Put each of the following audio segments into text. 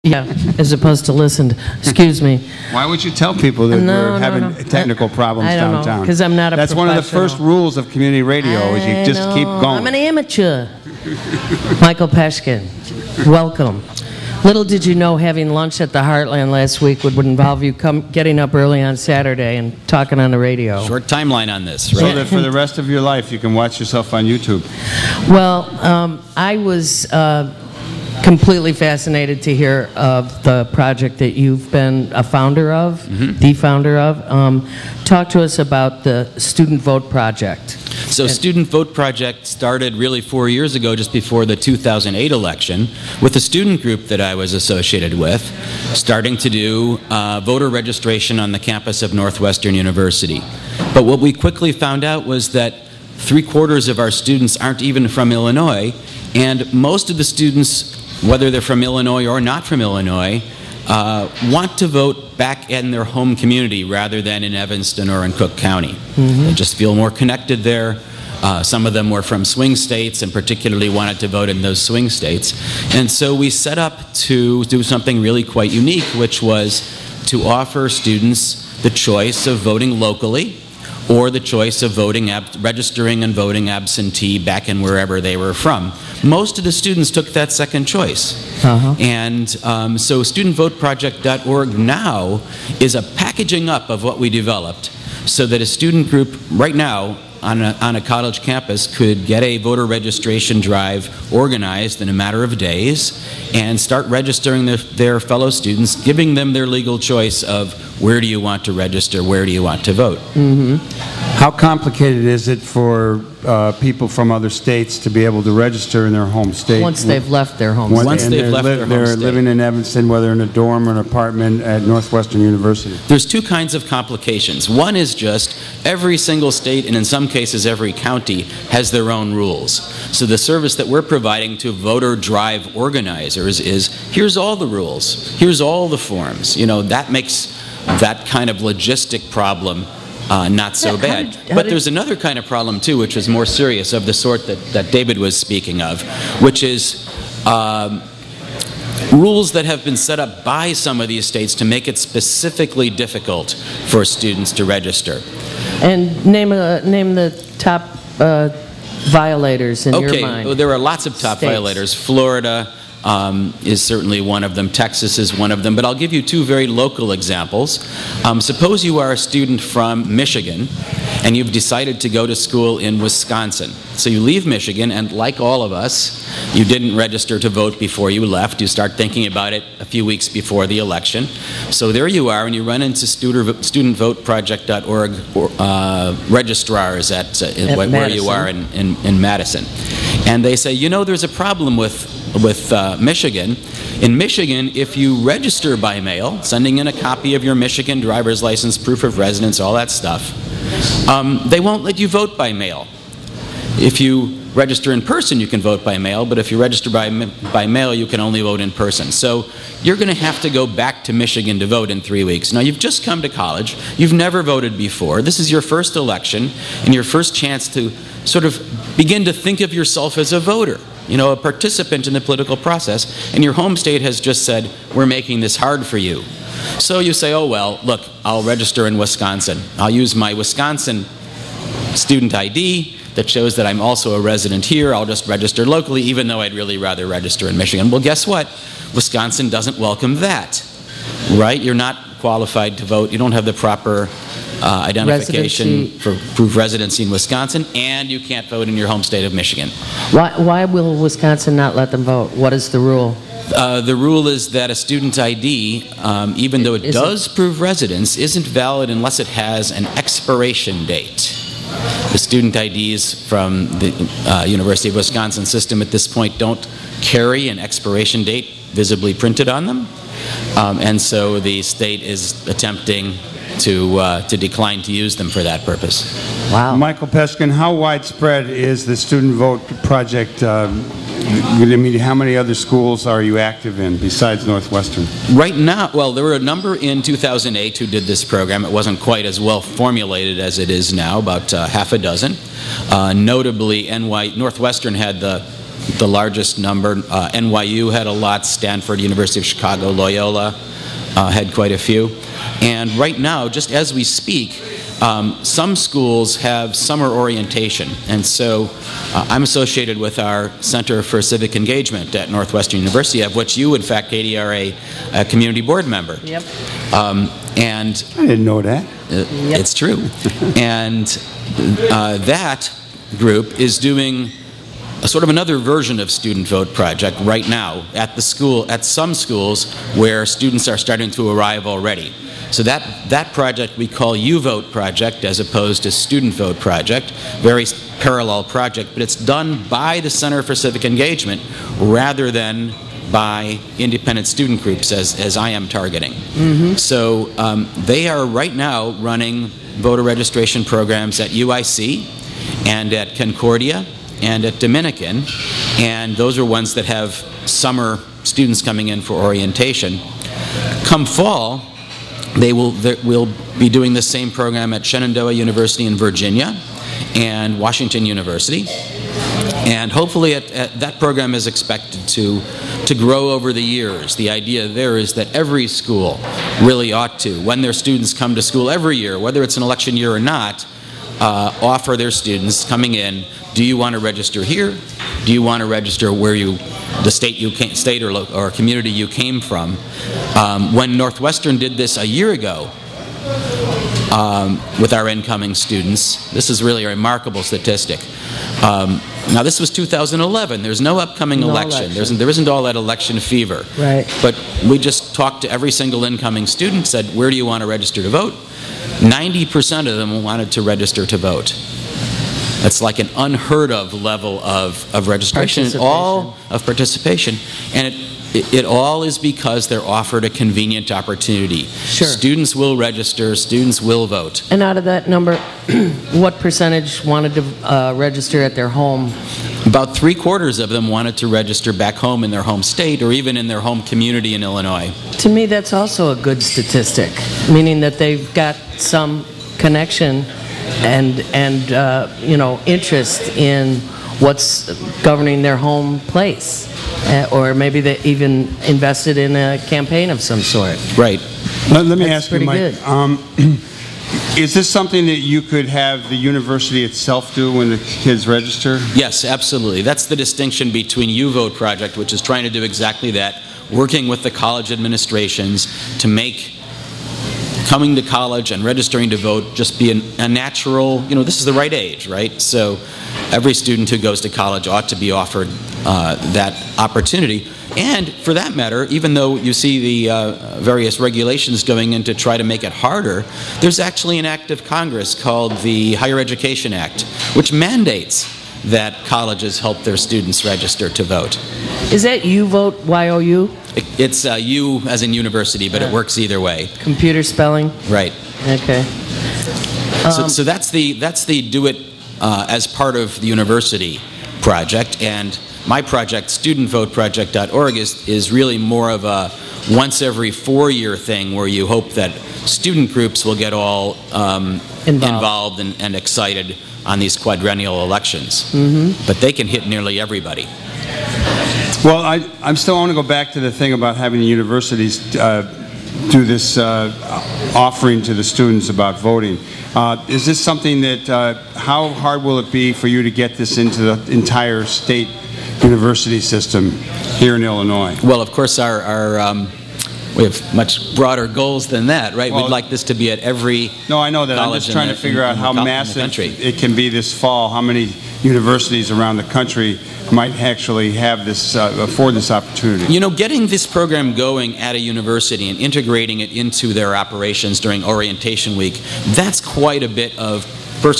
Yeah, as opposed to listened. Excuse me. Why would you tell people that we're having technical problems I don't downtown? because I'm not a That's one of the first professional. rules of community radio is you just keep going. I'm an amateur. Michael Peshkin, welcome. Little did you know having lunch at the Heartland last week would involve you getting up early on Saturday and talking on the radio. Short timeline on this, So right? that for the rest of your life you can watch yourself on YouTube. Well, I was completely fascinated to hear of the project that you've been a founder of, the founder of. Talk to us about the Student Vote Project. So Student Vote Project started really 4 years ago, just before the 2008 election, with a student group that I was associated with, starting to do voter registration on the campus of Northwestern University. But what we quickly found out was that 3/4 of our students aren't even from Illinois, and most of the students, whether they're from Illinois or not from Illinois, want to vote back in their home community rather than in Evanston or in Cook County. They just feel more connected there. Some of them were from swing states and particularly wanted to vote in those swing states. And so we set up to do something really quite unique, which was to offer students the choice of voting locally or the choice of registering and voting absentee back in wherever they were from. Most of the students took that second choice. And so studentvoteproject.org now is a packaging up of what we developed so that a student group right now on a college campus could get a voter registration drive organized in a matter of days and start registering their fellow students, giving them their legal choice of where do you want to register, where do you want to vote. How complicated is it for people from other states to be able to register in their home state? Once they've left their home Once state. they've left their home They're state. living in Evanston, whether in a dorm or an apartment at Northwestern University. There's two kinds of complications. One is just every single state, and in some cases every county, has their own rules. So the service that we're providing to voter drive organizers is, here's all the rules, here's all the forms. You know, that makes that kind of logistic problem not so bad. But there's another kind of problem too, which is more serious, of the sort that David was speaking of, which is rules that have been set up by some of these states to make it specifically difficult for students to register. And name the top violators in your mind. Okay, there are lots of top States. violators. Florida is certainly one of them. Texas is one of them. But I'll give you two very local examples. Suppose you are a student from Michigan and you've decided to go to school in Wisconsin. So you leave Michigan, and like all of us, you didn't register to vote before you left. You start thinking about it a few weeks before the election. So there you are, and you run into studentvoteproject.org registrars at where you are in Madison. And they say, you know, there's a problem with Michigan. In Michigan, if you register by mail, sending in a copy of your Michigan driver's license, proof of residence, all that stuff, they won't let you vote by mail. If you register in person, you can vote by mail, but if you register by mail, you can only vote in person. So you're going to have to go back to Michigan to vote in 3 weeks. Now, you've just come to college. You've never voted before. This is your first election and your first chance to sort of begin to think of yourself as a voter, you know, a participant in the political process, and your home state has just said, we're making this hard for you. So you say, oh, well, look, I'll register in Wisconsin. I'll use my Wisconsin student ID that shows that I'm also a resident here. I'll just register locally, even though I'd really rather register in Michigan. Well, guess what? Wisconsin doesn't welcome that, right? You're not qualified to vote. You don't have the proper identification for proof of residency in Wisconsin, and you can't vote in your home state of Michigan. Why will Wisconsin not let them vote? What is the rule? The rule is that a student ID, even though it does prove residence, isn't valid unless it has an expiration date. The student IDs from the University of Wisconsin system at this point don't carry an expiration date visibly printed on them, and so the state is attempting to decline to use them for that purpose. Wow. Michael Peshkin, how widespread is the Student Vote Project? I mean, how many other schools are you active in besides Northwestern? Right now, well, there were a number in 2008 who did this program. It wasn't quite as well formulated as it is now, about half a dozen. Notably, Northwestern had the the largest number. NYU had a lot, Stanford, University of Chicago, Loyola had quite a few. And right now, just as we speak, some schools have summer orientation, and so I'm associated with our Center for Civic Engagement at Northwestern University, of which you, in fact, Katie, are a community board member. Yep. I didn't know that. It's true. And that group is doing a sort of another version of Student Vote Project right now at the school, at some schools where students are starting to arrive already. So that project we call U-Vote Project as opposed to Student Vote Project, very parallel project, but it's done by the Center for Civic Engagement rather than by independent student groups as I am targeting. So they are right now running voter registration programs at UIC and at Concordia and at Dominican, and those are ones that have summer students coming in for orientation. Come fall, we'll be doing the same program at Shenandoah University in Virginia and Washington University. And hopefully that program is expected to grow over the years. The idea there is that every school really ought to, when their students come to school every year, whether it's an election year or not, offer their students coming in, do you want to register here? Do you want to register where the state or community you came from? When Northwestern did this a year ago with our incoming students, this is really a remarkable statistic. Now this was 2011. There's no upcoming election. There isn't all that election fever. Right. But we just talked to every single incoming student, said, where do you want to register to vote? 90% of them wanted to register to vote. That's like an unheard of level of registration, all of participation. And it all is because they're offered a convenient opportunity. Sure. Students will register, students will vote. And out of that number, what percentage wanted to register at their home? About 3/4 of them wanted to register back home in their home state or even in their home community in Illinois. To me, that's also a good statistic, meaning that they've got some connection and interest in what's governing their home place, or maybe they even invested in a campaign of some sort. Right. Let me That's ask you, Mike. Is this something that you could have the university itself do when the kids register? Yes, absolutely. That's the distinction between U-Vote Project, which is trying to do exactly that, working with the college administrations to make coming to college and registering to vote just be a natural, this is the right age, right? So every student who goes to college ought to be offered that opportunity. And for that matter, even though you see the various regulations going in to try to make it harder, there's actually an act of Congress called the Higher Education Act, which mandates that colleges help their students register to vote. Is that U-Vote, Y-O-U? It's U as in university, but it works either way. Computer spelling? Right. Okay. So that's the do it as part of the university project, and my project, studentvoteproject.org, is really more of a once every 4-year thing where you hope that student groups will get all involved and excited on these quadrennial elections. But they can hit nearly everybody. Well, I still want to go back to the thing about having the universities do this offering to the students about voting. Is this something that, how hard will it be for you to get this into the entire state university system here in Illinois? Well, of course, we have much broader goals than that, right? Well, we'd like this to be at every No, I know that. I'm just trying to figure out how massive it can be this fall. How many universities around the country might actually have this, afford this opportunity? Getting this program going at a university and integrating it into their operations during orientation week, that's quite a bit of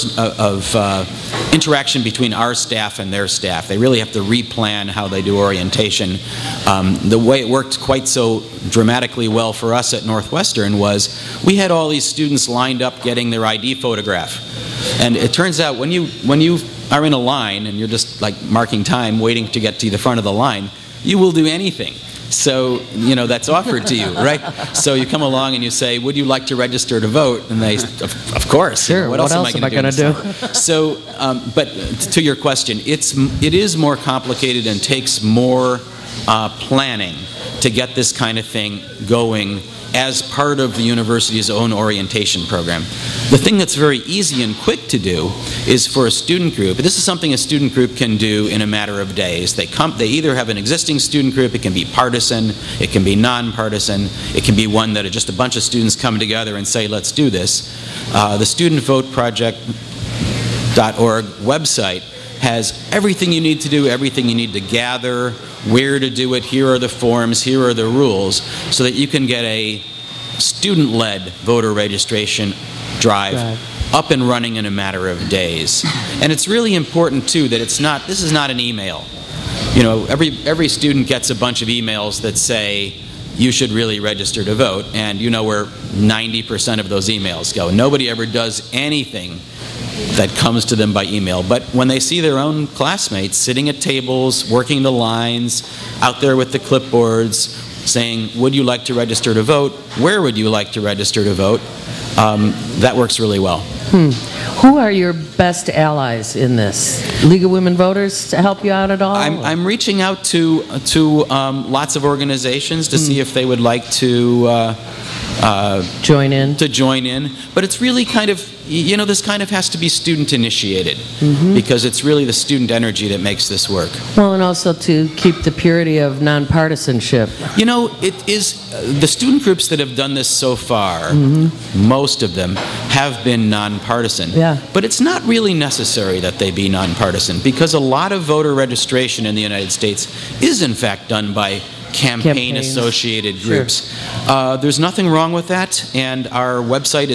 interaction between our staff and their staff. They really have to replan how they do orientation. The way it worked quite so dramatically well for us at Northwestern was we had all these students lined up getting their ID photograph. And it turns out when you are in a line and you're just like marking time waiting to get to the front of the line, you will do anything So, that's offered to you, right? So you come along and you say, would you like to register to vote? And they, of course. Sure, what else am I going to do? So, but to your question, it is more complicated and takes more planning to get this kind of thing going as part of the university's own orientation program. The thing that's very easy and quick to do is for a student group. This is something a student group can do in a matter of days. They either have an existing student group, it can be partisan, it can be nonpartisan, it can be one that just a bunch of students come together and say, let's do this. The studentvoteproject.org website has everything you need to do, everything you need to gather, where to do it, here are the forms, here are the rules, so that you can get a student-led voter registration drive up and running in a matter of days. And it's really important, too, that this is not an email. Every student gets a bunch of emails that say, you should really register to vote, and you know where 90% of those emails go. Nobody ever does anything that comes to them by email. But when they see their own classmates sitting at tables, working the lines, out there with the clipboards, saying, would you like to register to vote? Where would you like to register to vote? That works really well. Who are your best allies in this? League of Women Voters to help you out at all? I'm reaching out to lots of organizations to see if they would like to join in. But it's really kind of, this kind of has to be student initiated, because it's really the student energy that makes this work. Well, and also to keep the purity of nonpartisanship. It is the student groups that have done this so far, most of them have been nonpartisan. Yeah. But it's not really necessary that they be nonpartisan, because a lot of voter registration in the United States is in fact done by campaign-associated groups. There's nothing wrong with that, and our website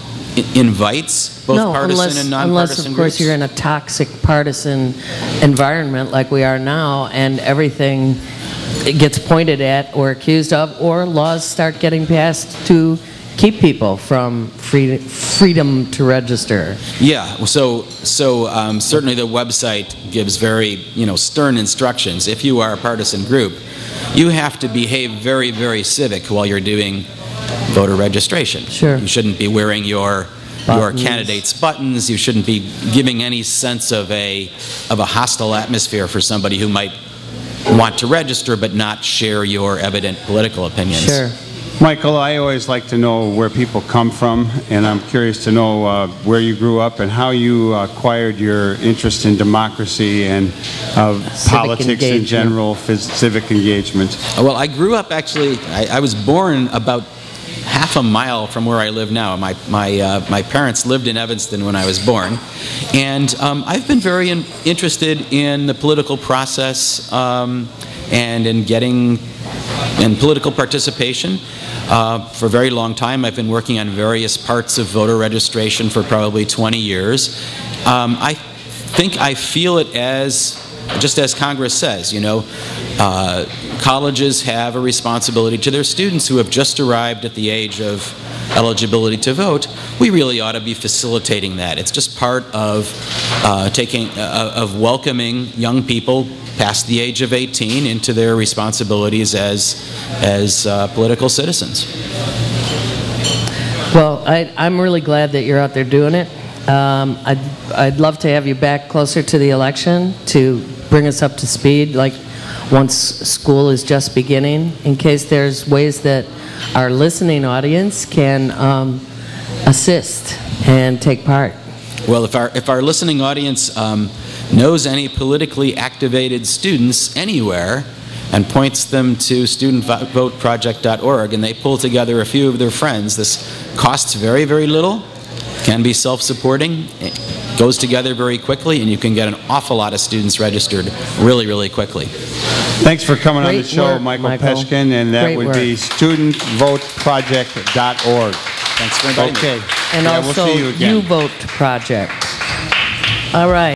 invites both partisan and nonpartisan unless, of course, groups. you're in a toxic partisan environment like we are now, and everything gets pointed at or accused of, or laws start getting passed to keep people from freedom to register. Yeah, so certainly the website gives very stern instructions. If you are a partisan group, you have to behave very, very civic while you're doing voter registration. Sure. You shouldn't be wearing your candidate's buttons. You shouldn't be giving any sense of a hostile atmosphere for somebody who might want to register but not share your evident political opinions. Sure. Michael, I always like to know where people come from, and I'm curious to know where you grew up and how you acquired your interest in democracy and politics in general, civic engagement. Well, I grew up actually, I was born about half a mile from where I live now. My parents lived in Evanston when I was born, and I've been very interested in the political process and in political participation. For a very long time, I've been working on various parts of voter registration for probably 20 years. I think I feel it just as Congress says, colleges have a responsibility to their students who have just arrived at the age of eligibility to vote. We really ought to be facilitating that. It's just part of of welcoming young people past the age of 18 into their responsibilities as political citizens. Well, I'm really glad that you're out there doing it. I'd love to have you back closer to the election to bring us up to speed, like once school is just beginning, in case there's ways that our listening audience can assist and take part. Well, if our listening audience knows any politically activated students anywhere and points them to studentvoteproject.org and they pull together a few of their friends, this costs very, very little, can be self-supporting, goes together very quickly, and you can get an awful lot of students registered really, really quickly. Thanks for coming on the Great show, work, Michael Michael. Peshkin, and that Great would work. be studentvoteproject.org. Thanks for inviting me. Okay. And Yeah, also, we'll see you again. You Vote Project. All right.